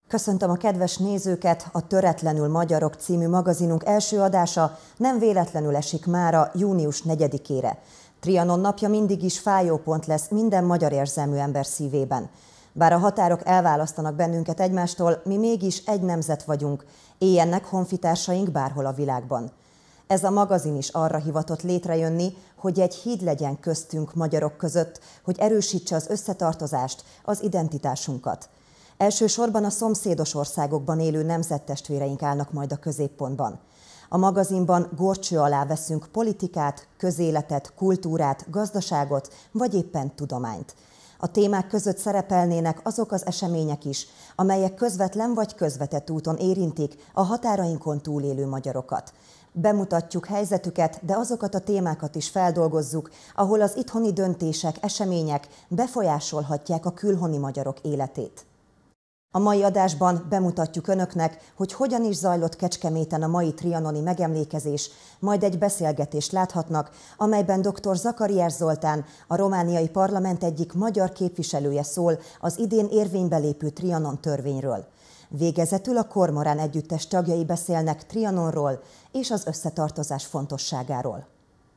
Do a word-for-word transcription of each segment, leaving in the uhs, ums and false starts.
Köszöntöm a kedves nézőket! A Töretlenül Magyarok című magazinunk első adása nem véletlenül esik mára június negyedikére. Trianon napja mindig is fájópont lesz minden magyar érzelmű ember szívében. Bár a határok elválasztanak bennünket egymástól, mi mégis egy nemzet vagyunk, éljenek honfitársaink bárhol a világban. Ez a magazin is arra hivatott létrejönni, hogy egy híd legyen köztünk magyarok között, hogy erősítse az összetartozást, az identitásunkat. Elsősorban a szomszédos országokban élő nemzettestvéreink állnak majd a középpontban. A magazinban górcső alá veszünk politikát, közéletet, kultúrát, gazdaságot vagy éppen tudományt. A témák között szerepelnének azok az események is, amelyek közvetlen vagy közvetett úton érintik a határainkon túlélő magyarokat. Bemutatjuk helyzetüket, de azokat a témákat is feldolgozzuk, ahol az itthoni döntések, események befolyásolhatják a külhoni magyarok életét. A mai adásban bemutatjuk önöknek, hogy hogyan is zajlott Kecskeméten a mai trianoni megemlékezés, majd egy beszélgetést láthatnak, amelyben dr. Zakariás Zoltán, a romániai parlament egyik magyar képviselője szól az idén érvénybe lépő Trianon törvényről. Végezetül a Kormorán együttes tagjai beszélnek Trianonról és az összetartozás fontosságáról.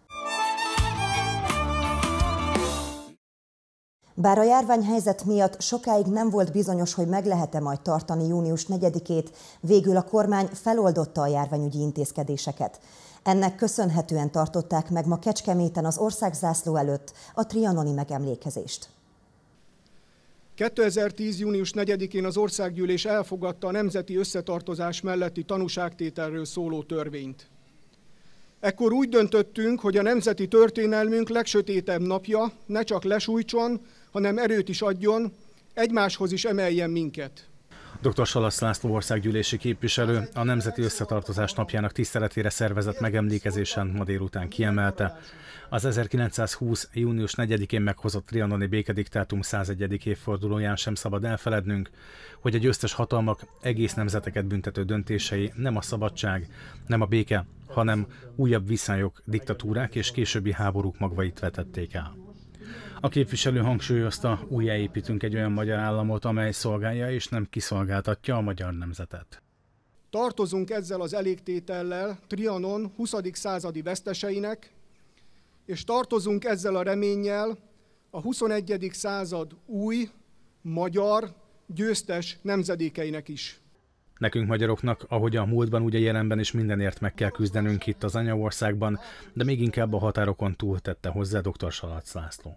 Bár a járványhelyzet miatt sokáig nem volt bizonyos, hogy meg lehet-e majd tartani június negyedikét, végül a kormány feloldotta a járványügyi intézkedéseket. Ennek köszönhetően tartották meg ma Kecskeméten az országzászló előtt a trianoni megemlékezést. kétezer-tíz. június negyedikén az országgyűlés elfogadta a nemzeti összetartozás melletti tanúságtételről szóló törvényt. Ekkor úgy döntöttünk, hogy a nemzeti történelmünk legsötétebb napja ne csak lesújtson, hanem erőt is adjon, egymáshoz is emeljen minket. doktor Salasz László országgyűlési képviselő a Nemzeti Összetartozás napjának tiszteletére szervezett megemlékezésen ma délután kiemelte: az ezerkilencszázhúsz. június negyedikén meghozott trianoni békediktátum százegyedik évfordulóján sem szabad elfelednünk, hogy a győztes hatalmak egész nemzeteket büntető döntései nem a szabadság, nem a béke, hanem újabb viszályok, diktatúrák és későbbi háborúk magvait vetették el. A képviselő hangsúlyozta, újjáépítünk egy olyan magyar államot, amely szolgálja és nem kiszolgáltatja a magyar nemzetet. Tartozunk ezzel az elégtétellel Trianon huszadik századi veszteseinek, és tartozunk ezzel a reménnyel a huszonegyedik század új, magyar, győztes nemzedékeinek is. Nekünk magyaroknak, ahogy a múltban, úgy a jelenben is mindenért meg kell küzdenünk itt az anyaországban, de még inkább a határokon túl, tette hozzá dr. Salasz László.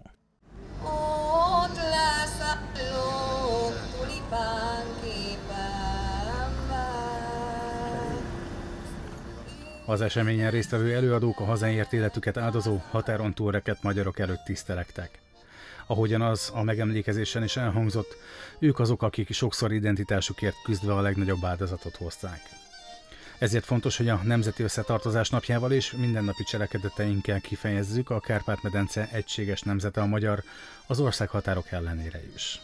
Az eseményen résztvevő előadók a hazáért életüket áldozó, határon túl rekedt magyarok előtt tisztelektek. Ahogyan az a megemlékezésen is elhangzott, ők azok, akik sokszor identitásukért küzdve a legnagyobb áldozatot hozták. Ezért fontos, hogy a Nemzeti Összetartozás napjával és mindennapi cselekedeteinkkel kifejezzük a Kárpát-medence egységes nemzete a magyar, az ország határok ellenére is.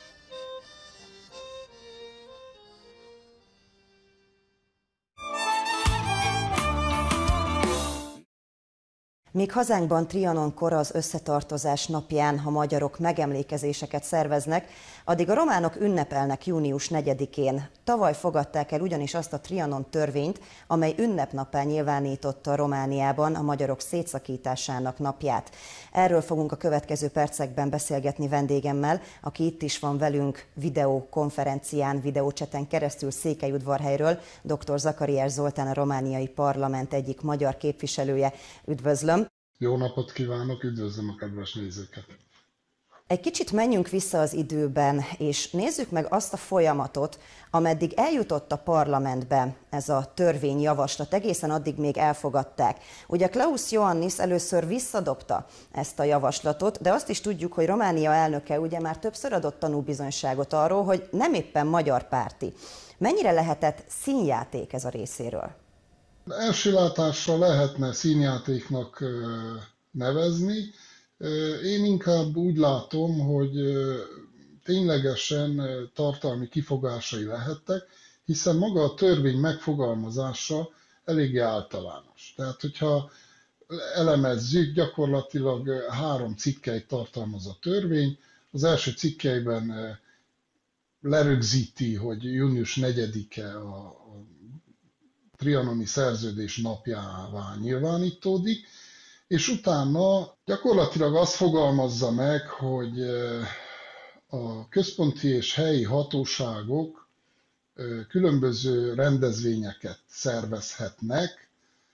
Míg hazánkban Trianonkor az összetartozás napján a magyarok megemlékezéseket szerveznek, addig a románok ünnepelnek június negyedikén. Tavaly fogadták el ugyanis azt a Trianon törvényt, amely ünnepnappá nyilvánította Romániában a magyarok szétszakításának napját. Erről fogunk a következő percekben beszélgetni vendégemmel, aki itt is van velünk videokonferencián, videócseten keresztül Székelyudvarhelyről, dr. Zakariás Zoltán, a romániai parlament egyik magyar képviselője. Üdvözlöm! Jó napot kívánok, üdvözlöm a kedves nézőket! Egy kicsit menjünk vissza az időben, és nézzük meg azt a folyamatot, ameddig eljutott a parlamentbe ez a törvényjavaslat, egészen addig még elfogadták. Ugye Klaus Iohannis először visszadobta ezt a javaslatot, de azt is tudjuk, hogy Románia elnöke ugye már többször adott tanúbizonyságot arról, hogy nem éppen magyar párti. Mennyire lehetett színjáték ez a részéről? Első látásra lehetne színjátéknak nevezni. Én inkább úgy látom, hogy ténylegesen tartalmi kifogásai lehettek, hiszen maga a törvény megfogalmazása eléggé általános. Tehát, hogyha elemezzük, gyakorlatilag három cikkeit tartalmaz a törvény. Az első cikkeiben lerögzíti, hogy június negyedike a, a trianoni szerződés napjává nyilvánítódik, és utána gyakorlatilag azt fogalmazza meg, hogy a központi és helyi hatóságok különböző rendezvényeket szervezhetnek,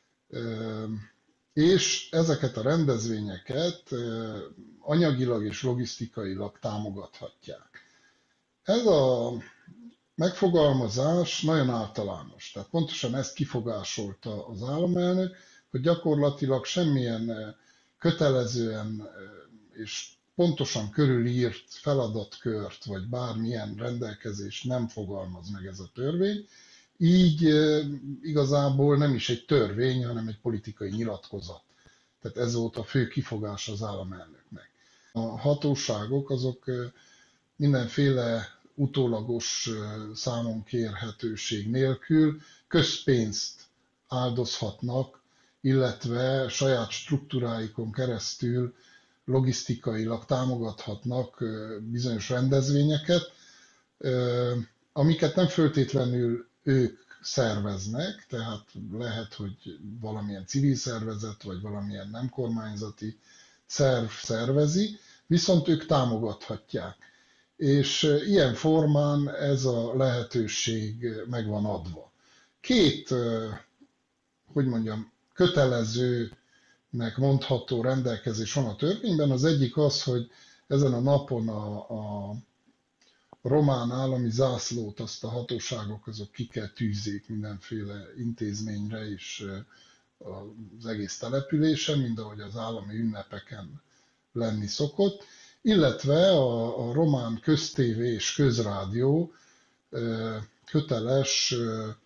és ezeket a rendezvényeket anyagilag és logisztikailag támogathatják. Ez a megfogalmazás nagyon általános, tehát pontosan ezt kifogásolta az államelnök, hogy gyakorlatilag semmilyen kötelezően és pontosan körülírt feladatkört, vagy bármilyen rendelkezést nem fogalmaz meg ez a törvény, így igazából nem is egy törvény, hanem egy politikai nyilatkozat. Tehát ez volt a fő kifogás az államelnöknek. A hatóságok azok mindenféle utólagos számonkérhetőség nélkül közpénzt áldozhatnak, illetve saját struktúráikon keresztül logisztikailag támogathatnak bizonyos rendezvényeket, amiket nem föltétlenül ők szerveznek, tehát lehet, hogy valamilyen civil szervezet, vagy valamilyen nem kormányzati szerv szervezi, viszont ők támogathatják. És ilyen formán ez a lehetőség meg van adva. Két, hogy mondjam, kötelezőnek mondható rendelkezés van a törvényben. Az egyik az, hogy ezen a napon a, a román állami zászlót azt a hatóságok azok ki kell tűzzék mindenféle intézményre és az egész településen, mind ahogy az állami ünnepeken lenni szokott, illetve a, a román köztévé és közrádió köteles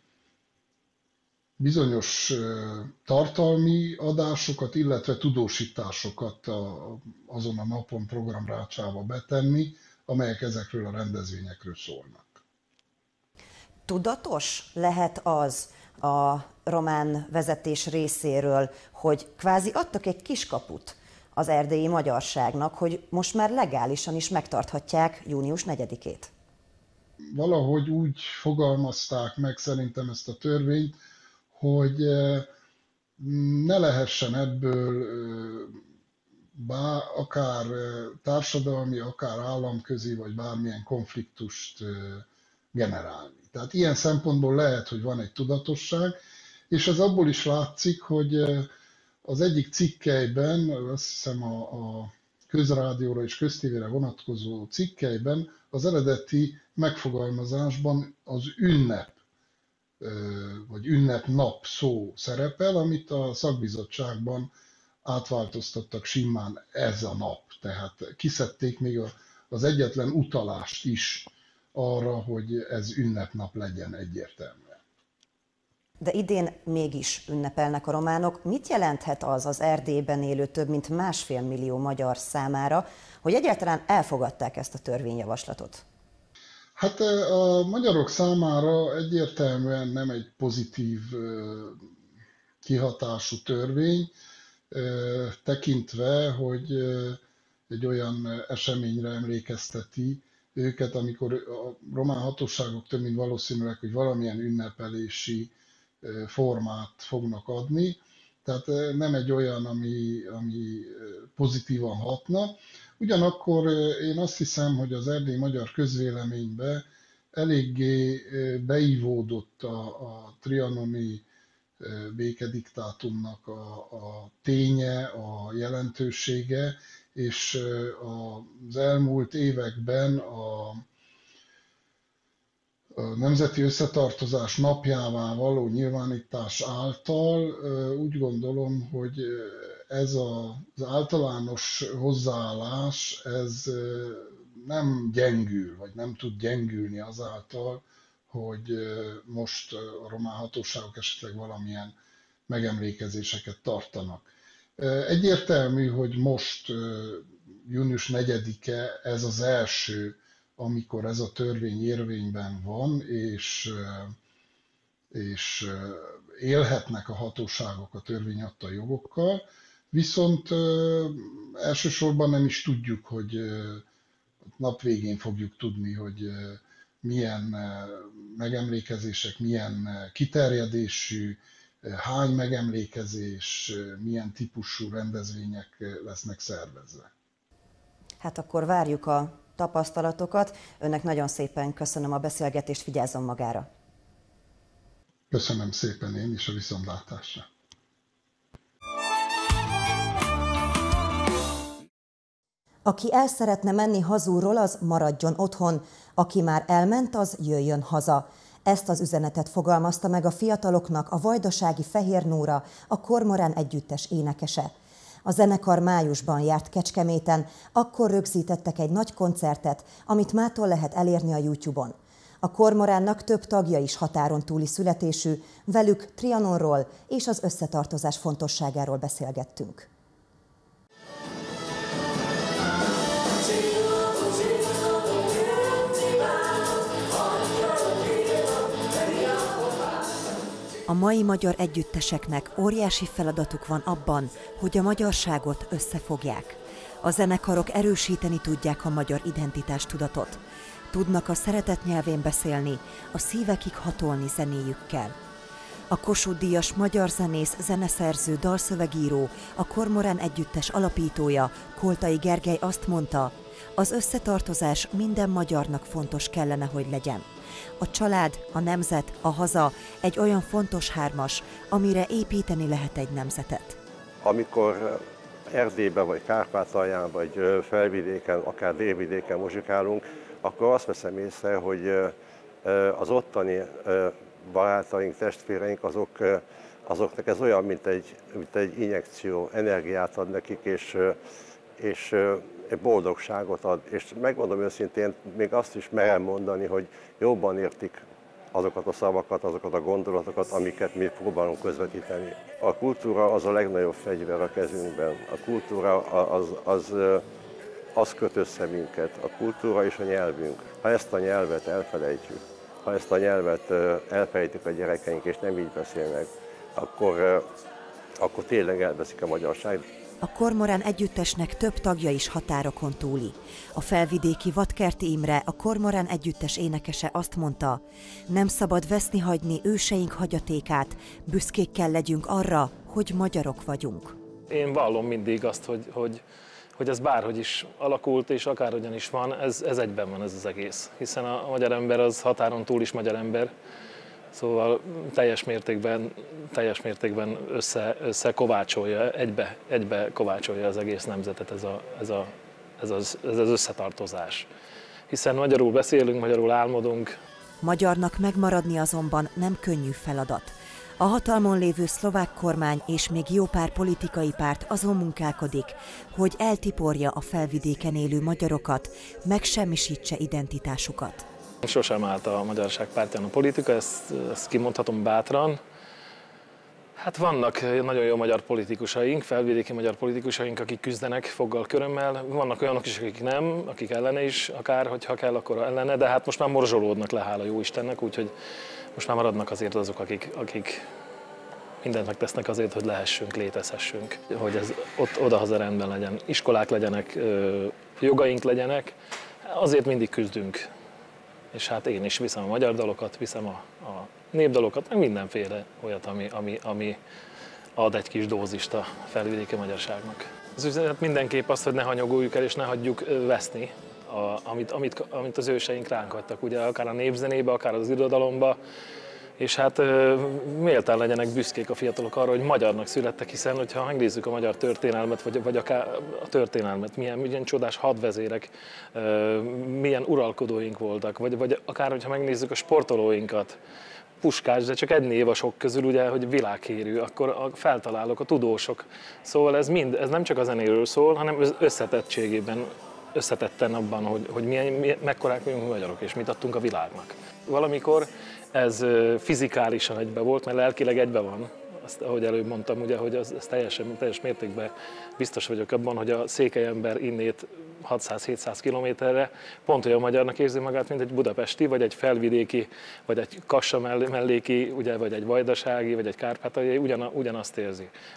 bizonyos tartalmi adásokat, illetve tudósításokat a, azon a napon programrácsába betenni, amelyek ezekről a rendezvényekről szólnak. Tudatos lehet az a román vezetés részéről, hogy kvázi adtak egy kiskaput az erdélyi magyarságnak, hogy most már legálisan is megtarthatják június negyedikét? Valahogy úgy fogalmazták meg szerintem ezt a törvényt, hogy ne lehessen ebből bár, akár társadalmi, akár államközi, vagy bármilyen konfliktust generálni. Tehát ilyen szempontból lehet, hogy van egy tudatosság, és ez abból is látszik, hogy az egyik cikkelyben, azt hiszem a, a közrádióra és köztévére vonatkozó cikkelyben az eredeti megfogalmazásban az ünnep, vagy ünnepnap szó szerepel, amit a szakbizottságban átváltoztattak simán ez a nap. Tehát kiszedték még az egyetlen utalást is arra, hogy ez ünnepnap legyen egyértelműen. De idén mégis ünnepelnek a románok. Mit jelenthet az az Erdélyben élő több mint másfél millió magyar számára, hogy egyáltalán elfogadták ezt a törvényjavaslatot? Hát a magyarok számára egyértelműen nem egy pozitív kihatású törvény, tekintve, hogy egy olyan eseményre emlékezteti őket, amikor a román hatóságok több mint valószínűleg, hogy valamilyen ünnepelési formát fognak adni. Tehát nem egy olyan, ami, ami pozitívan hatna. Ugyanakkor én azt hiszem, hogy az erdélyi magyar közvéleménybe eléggé beivódott a, a trianoni békediktátumnak a, a ténye, a jelentősége, és az elmúlt években a, a Nemzeti Összetartozás napjává való nyilvánítás által úgy gondolom, hogy ez az általános hozzáállás, ez nem gyengül, vagy nem tud gyengülni azáltal, hogy most a román hatóságok esetleg valamilyen megemlékezéseket tartanak. Egyértelmű, hogy most június negyedike ez az első, amikor ez a törvény érvényben van, és, és élhetnek a hatóságok a törvény adta jogokkal, viszont elsősorban nem is tudjuk, hogy nap végén fogjuk tudni, hogy milyen megemlékezések, milyen kiterjedésű, hány megemlékezés, milyen típusú rendezvények lesznek szervezve. Hát akkor várjuk a tapasztalatokat. Önnek nagyon szépen köszönöm a beszélgetést, vigyázzon magára. Köszönöm szépen én is, a viszontlátásra. Aki el szeretne menni hazulról, az maradjon otthon, aki már elment, az jöjjön haza. Ezt az üzenetet fogalmazta meg a fiataloknak a vajdasági Fehér Nóra, a Kormorán együttes énekese. A zenekar májusban járt Kecskeméten, akkor rögzítettek egy nagy koncertet, amit mától lehet elérni a YouTube-on. A Kormoránnak több tagja is határon túli születésű, velük Trianonról és az összetartozás fontosságáról beszélgettünk. A mai magyar együtteseknek óriási feladatuk van abban, hogy a magyarságot összefogják. A zenekarok erősíteni tudják a magyar identitástudatot. Tudnak a szeretet nyelvén beszélni, a szívekig hatolni zenéjükkel. A Kossuth-díjas magyar zenész, zeneszerző, dalszövegíró, a Kormorán együttes alapítója, Koltai Gergely azt mondta, az összetartozás minden magyarnak fontos kellene, hogy legyen. A család, a nemzet, a haza egy olyan fontos hármas, amire építeni lehet egy nemzetet. Amikor Erdélyben, vagy Kárpátalján, vagy Felvidéken, akár Délvidéken muzsikálunk, akkor azt veszem észre, hogy az ottani barátaink, testvéreink, azok, azoknak ez olyan, mint egy, mint egy injekció, energiát ad nekik, és, és boldogságot ad. És megmondom őszintén, még azt is merem mondani, hogy jobban értik azokat a szavakat, azokat a gondolatokat, amiket mi próbálunk közvetíteni. A kultúra az a legnagyobb fegyver a kezünkben. A kultúra az, az, az köt össze minket. A kultúra és a nyelvünk. Ha ezt a nyelvet elfelejtjük, ha ezt a nyelvet elfelejtik a gyerekeink és nem így beszélnek, akkor, akkor tényleg elveszik a magyarság. A Kormorán együttesnek több tagja is határokon túli. A felvidéki Vadkerti Imre, a Kormorán együttes énekese azt mondta, nem szabad veszni hagyni őseink hagyatékát, büszkékkel legyünk arra, hogy magyarok vagyunk. Én vallom mindig azt, hogy, hogy, hogy ez bárhogy is alakult, és akárhogyan is van, ez, ez egyben van ez az egész. Hiszen a magyar ember az határon túl is magyar ember. Szóval teljes mértékben, teljes mértékben össze, össze kovácsolja, egybe, egybe kovácsolja az egész nemzetet ez, a, ez, a, ez, az, ez az összetartozás. Hiszen magyarul beszélünk, magyarul álmodunk. Magyarnak megmaradni azonban nem könnyű feladat. A hatalmon lévő szlovák kormány és még jó pár politikai párt azon munkálkodik, hogy eltiporja a felvidéken élő magyarokat, megsemmisítse identitásukat. Sosem állt a magyarság pártján a politika, ezt, ezt kimondhatom bátran. Hát vannak nagyon jó magyar politikusaink, felvidéki magyar politikusaink, akik küzdenek foggal körömmel. Vannak olyanok is, akik nem, akik ellene is, akár, hogyha kell, akkor ellene, de hát most már morzsolódnak le, hála jó Istennek, úgyhogy most már maradnak azért azok, akik, akik mindent megtesznek azért, hogy lehessünk, létezhessünk, hogy ez ott odahaza rendben legyen, iskolák legyenek, jogaink legyenek, azért mindig küzdünk. És hát én is viszem a magyar dalokat, viszem a, a népdalokat, meg mindenféle olyat, ami, ami, ami ad egy kis dózist a felvidéki magyarságnak. Az üzenet mindenképp az, hogy ne hanyagoljuk el és ne hagyjuk veszni, a, amit, amit, amit az őseink ránk hagytak, ugye akár a népzenébe, akár az irodalomba, és hát méltán legyenek büszkék a fiatalok arra, hogy magyarnak születtek, hiszen hogyha megnézzük a magyar történelmet, vagy, vagy akár a történelmet, milyen, milyen csodás hadvezérek, milyen uralkodóink voltak, vagy, vagy akár hogyha megnézzük a sportolóinkat, Puskás, de csak egy név a sok közül, ugye, hogy világhírű, akkor a feltalálók, a tudósok. Szóval ez mind, ez nem csak a zenéről szól, hanem összetettségében, összetetten abban, hogy, hogy milyen, milyen, mekkorák vagyunk mi magyarok, és mit adtunk a világnak. Valamikor ez fizikálisan egybe volt, mert lelkileg egybe van. Azt, ahogy előbb mondtam, ugye, hogy az, az teljesen, teljes mértékben biztos vagyok abban, hogy a székely ember innét hatszáz-hétszáz kilométerre pont olyan magyarnak érzi magát, mint egy budapesti, vagy egy felvidéki, vagy egy Kassa melléki, ugye, vagy egy vajdasági, vagy egy kárpátaljai, ugyan, ugyanazt érzi.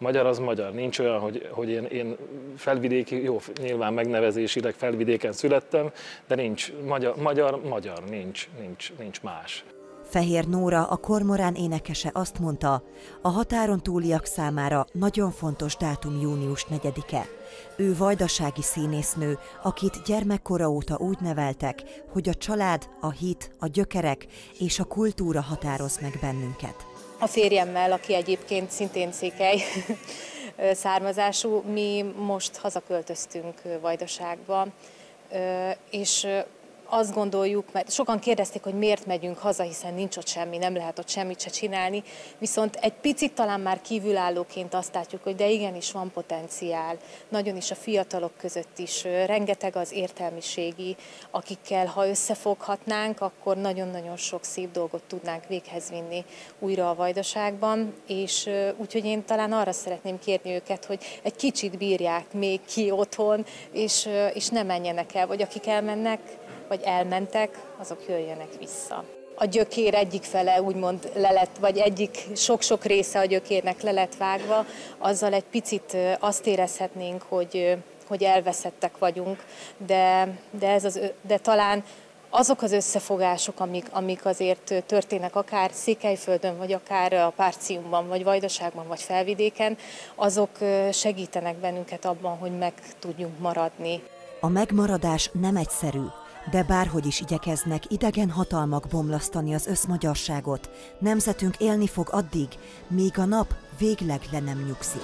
Magyar az magyar. Nincs olyan, hogy, hogy én, én felvidéki, jó, nyilván megnevezésileg felvidéken születtem, de nincs magyar, magyar, magyar, nincs, nincs, nincs más. Fehér Nóra, a kormorán énekese azt mondta, a határon túliak számára nagyon fontos dátum június negyedike. Ő vajdasági színésznő, akit gyermekkora óta úgy neveltek, hogy a család, a hit, a gyökerek és a kultúra határoz meg bennünket. A férjemmel, aki egyébként szintén székely származású, mi most hazaköltöztünk Vajdaságba, és azt gondoljuk, mert sokan kérdezték, hogy miért megyünk haza, hiszen nincs ott semmi, nem lehet ott semmit se csinálni, viszont egy picit talán már kívülállóként azt látjuk, hogy de igenis van potenciál, nagyon is a fiatalok között is, rengeteg az értelmiségi, akikkel ha összefoghatnánk, akkor nagyon-nagyon sok szép dolgot tudnánk véghez vinni újra a Vajdaságban, és úgyhogy én talán arra szeretném kérni őket, hogy egy kicsit bírják még ki otthon, és, és ne menjenek el, vagy akik elmennek, vagy elmentek, azok jöjjenek vissza. A gyökér egyik fele úgymond le lett, vagy egyik sok-sok része a gyökérnek le lett vágva, azzal egy picit azt érezhetnénk, hogy, hogy elveszettek vagyunk, de, de, ez az, de talán azok az összefogások, amik, amik azért történnek akár Székelyföldön, vagy akár a Párciumban, vagy Vajdaságban, vagy Felvidéken, azok segítenek bennünket abban, hogy meg tudjunk maradni. A megmaradás nem egyszerű, de bárhogy is igyekeznek idegen hatalmak bomlasztani az összmagyarságot, nemzetünk élni fog addig, míg a nap végleg le nem nyugszik.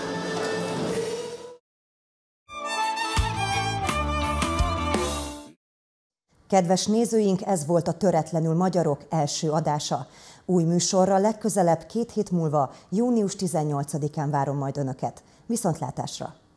Kedves nézőink, ez volt a Töretlenül Magyarok első adása. Új műsorra legközelebb két hét múlva, június tizennyolcadikán várom majd Önöket. Viszontlátásra!